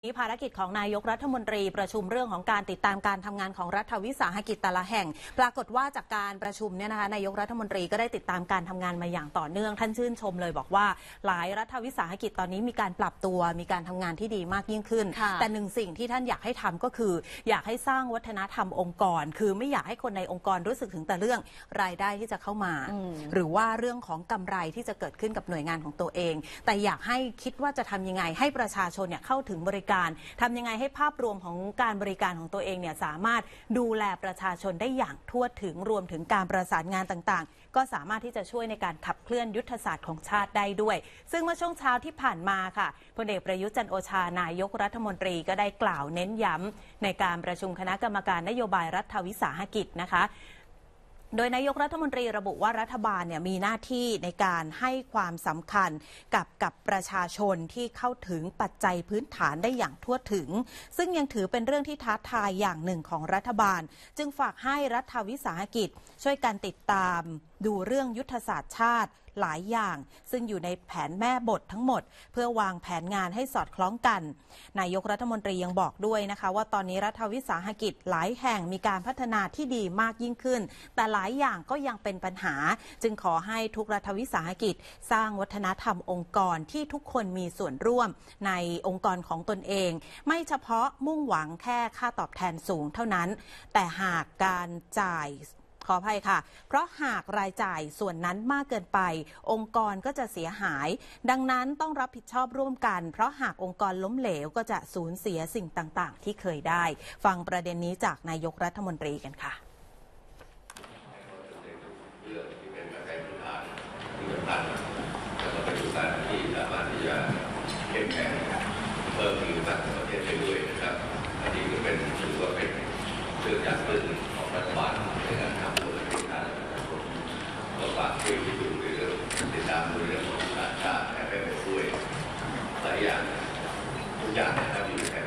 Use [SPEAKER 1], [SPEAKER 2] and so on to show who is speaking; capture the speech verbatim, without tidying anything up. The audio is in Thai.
[SPEAKER 1] ภารกิจของนายกรัฐมนตรีประชุมเรื่องของการติดตามการทำงานของรัฐวิสาหกิจแต่ละแห่งปรากฏว่าจากการประชุมเนี่ยนะคะนายกรัฐมนตรีก็ได้ติดตามการทำงานมาอย่างต่อเนื่องท่านชื่นชมเลยบอกว่าหลายรัฐวิสาหกิจตอนนี้มีการปรับตัวมีการทำงานที่ดีมากยิ่งขึ้นแต่หนึ่งสิ่งที่ท่านอยากให้ทำก็คืออยากให้สร้างวัฒนธรรมองค์กรคือไม่อยากให้คนในองค์กรรู้สึกถึงแต่เรื่องรายได้ที่จะเข้ามาหรือว่าเรื่องของกำไรที่จะเกิดขึ้นกับหน่วยงานของตัวเองแต่อยากให้คิดว่าจะทำยังไงให้ประชาชนเนี่ยเข้าถึงบริการทำยังไงให้ภาพรวมของการบริการของตัวเองเนี่ยสามารถดูแลประชาชนได้อย่างทั่วถึงรวมถึงการประสานงานต่างๆก็สามารถที่จะช่วยในการขับเคลื่อนยุทธศาสตร์ของชาติได้ด้วยซึ่งเมื่อช่วงเช้าที่ผ่านมาค่ะพลเอกประยุทธ์จันทร์โอชานายกรัฐมนตรีก็ได้กล่าวเน้นย้ำในการประชุมคณะกรรมการนโยบายรัฐวิสาหกิจนะคะโดยนายกรัฐมนตรีระบุว่ารัฐบาลเนี่ยมีหน้าที่ในการให้ความสำคัญกับกับประชาชนที่เข้าถึงปัจจัยพื้นฐานได้อย่างทั่วถึงซึ่งยังถือเป็นเรื่องที่ท้าทายอย่างหนึ่งของรัฐบาลจึงฝากให้รัฐวิสาหกิจช่วยกันติดตามดูเรื่องยุทธศาสตร์ชาติหลายอย่างซึ่งอยู่ในแผนแม่บททั้งหมดเพื่อวางแผนงานให้สอดคล้องกันนายกรัฐมนตรียังบอกด้วยนะคะว่าตอนนี้รัฐวิสาหกิจหลายแห่งมีการพัฒนาที่ดีมากยิ่งขึ้นแต่หลายอย่างก็ยังเป็นปัญหาจึงขอให้ทุกรัฐวิสาหกิจสร้างวัฒนธรรมองค์กรที่ทุกคนมีส่วนร่วมในองค์กรของตนเองไม่เฉพาะมุ่งหวังแค่ค่าตอบแทนสูงเท่านั้นแต่หากการจ่ายขออภัยค่ะเพราะหากรายจ่ายส่วนนั้นมากเกินไปองค์กรก็จะเสียหายดังนั้นต้องรับผิดชอบร่วมกันเพราะหากองค์กรล้มเหลวก็จะสูญเสียสิ่งต่างๆที่เคยได้ฟังประเด็นนี้จากนายกรัฐมนตรีกันค่ะ
[SPEAKER 2] เรื่องที่เป็นปัจจัยพื้นฐานที่สำคัญแล้วก็เป็นอุตสาหกรรมที่สามารถที่จะเข้มแข็งเพิ่มมูลค่าของประเทศได้ด้วยนะครับอันนี้ก็เป็นถือว่าเป็นเรื่องอย่างหนึ่งของรัฐบาลในการทำตัวเลขการก็ฝากช่วยที่ดูในเรื่องติดตามดูเรื่องของการชาติและเป็นไปด้วยหลายอย่างทุกอย่างนะครับอยู่ในแผน